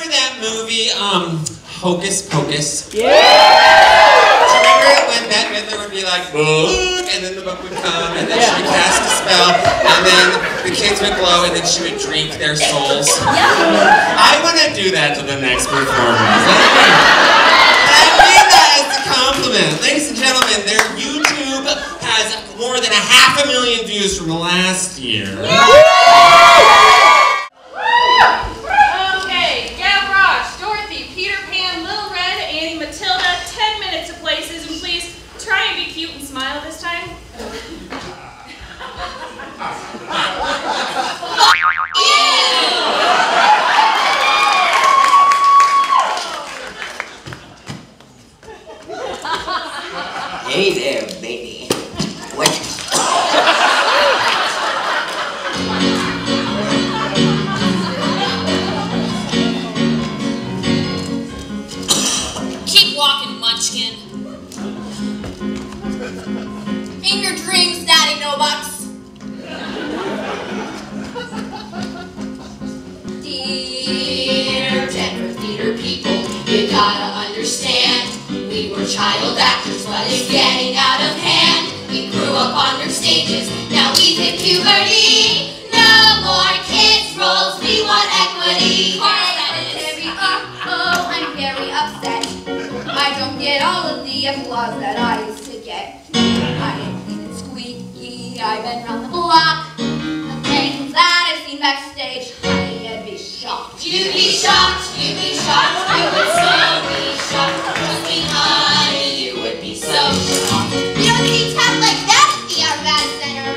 remember that movie, Hocus Pocus? Yeah! Do you remember when Bette Midler would be like, book, and then the book would come, and then she would cast a spell, and then the kids would glow, and then she would drink their souls? I want to do that to the next performance. I mean that as a compliment. Ladies and gentlemen, their YouTube has more than 500,000 views from last year. Smile this time. Hey there, baby. What? Keep walking, Munchkin. In your dreams, Daddy No Bucks. Dear Denver theater people, you gotta understand, we were child actors, but it's getting out of hand. We grew up on their stages, now we've hit puberty. No more kids roles, we want equity. I'm very upset. I don't get all of the applause that I used to get. I ain't even squeaky, I've been round the block. The things that I've seen backstage, honey, you'd be shocked. You'd be shocked, you would so be shocked. Trust me, honey, you would be so shocked. You don't see talent like that at the Arvada Center.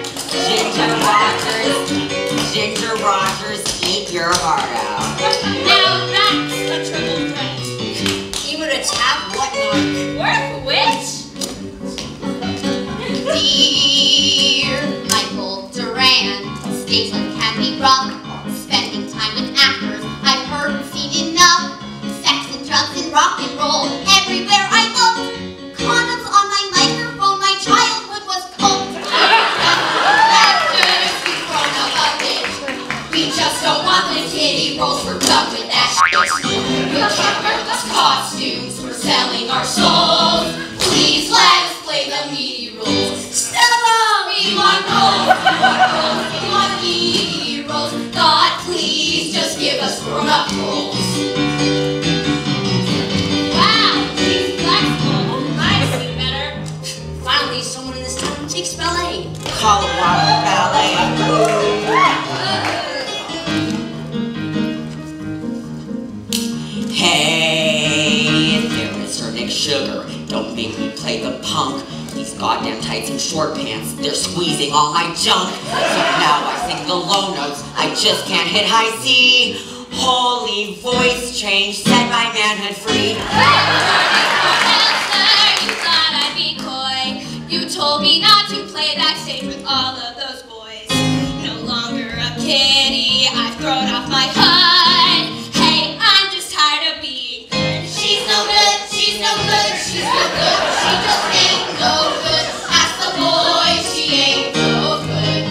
Ginger Rogers, eat your heart out. Now that's a triple threat. Even a tap whatnot. Worth which? Dear Michael Duran, stage life can be rough. Spending time with actors, I've heard and seen enough. Sex and drugs and rock and roll, everywhere I look. Condoms on my microphone, my childhood was cold. Actors, we've grown up a bit. We just don't want the kiddie roles, we're done with that shit. We can't wear those costumes, we're selling our souls. Please let us play the meaty roles. We want roles, we want heroes. God, please just give us grown-up roles. Wow, she's flexible. I've seen better. Finally, someone in this town takes ballet. Colorado Ballet. Hey, there, Mr. Nick Sugar. Don't make me play the punk. These goddamn tights and short pants, they're squeezing all my junk. So now I sing the low notes, I just can't hit high C. Holy voice change, set my manhood free. You thought I'd be coy. You told me not to play backstage with all of those boys. No longer a kitty, I've grown off my hood. Hey, I'm just tired of being good. She's no good, she's no good, she's no good. She just ain't no good. Ask the boy, she ain't no good.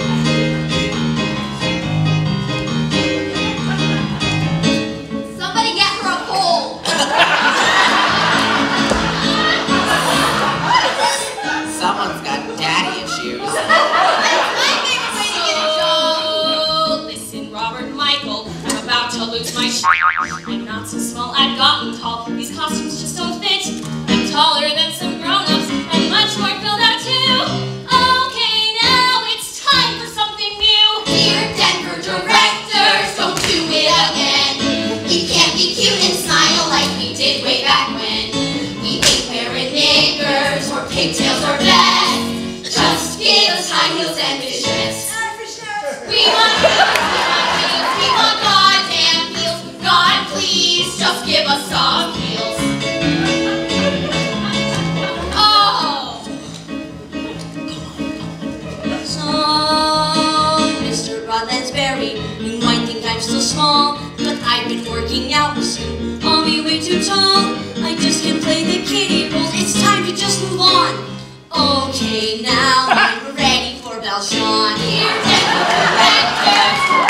Somebody get her a pole. Someone's got daddy issues. So, listen, Robert Michael, I'm about to lose my shit. I'm not so small, I've gotten tall. These costumes just don't fit. I'm taller than some grown-ups. I'm much more filled out too. Okay, now it's time for something new. Dear Denver directors, don't do it again. You can't be cute and smile like we did way back when. We ain't wearing knickers or pigtails or vests. Just give us high heels and fishnets. We want heels, we want goddamn heels. God, please, just give us soft heels. Oh! So, Mr. Rodlansberry, you might think I'm still small, but I've been working out soon. I'll be way too tall. I just can't play the kitty role. It's time to just move on. Okay, now I'm ready for Belshon. Dear Denver directors,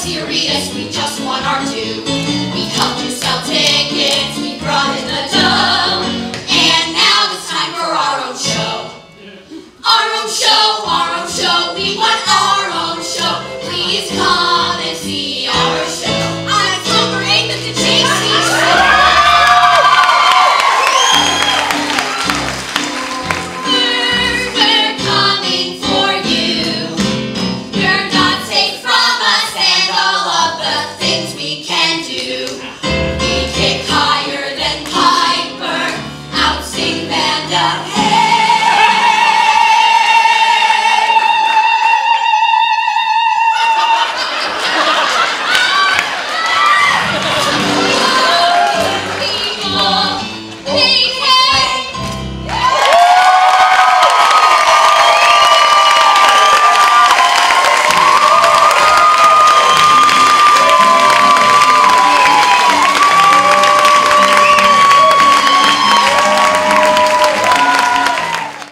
serious, we just want our due. We helped you sell tickets, we brought in the dough. And now it's time for our own show. Our own show, we want our own